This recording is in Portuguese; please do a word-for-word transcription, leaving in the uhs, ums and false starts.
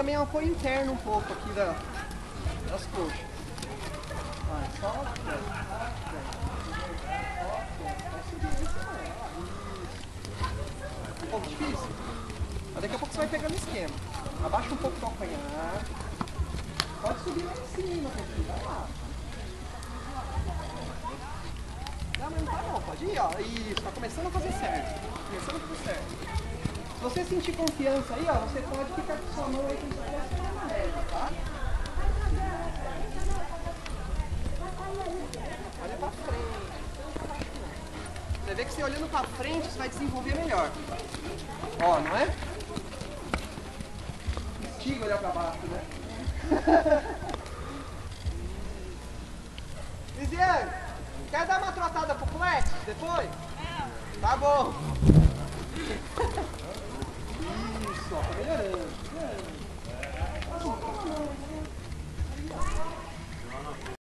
também um apoio interno um pouco aqui da, das coxas. Vai, sobe, um pouco difícil, mas daqui a pouco você vai pegando o esquema. Abaixa um pouco o calcanhar. Pode subir lá em cima, vai lá. Não, mas não tá não, pode ir, ó. Isso, tá começando a fazer certo. Começando a fazer certo. Se você sentir confiança aí, ó, você pode ficar com sua mão aí como se fosse uma régua, tá? Olha pra frente. Você vê que você olhando pra frente, você vai desenvolver melhor. Ó, não é? Estiga olhar pra baixo, né? Lisiane, quer dar uma trotada pro flex depois? Tá bom.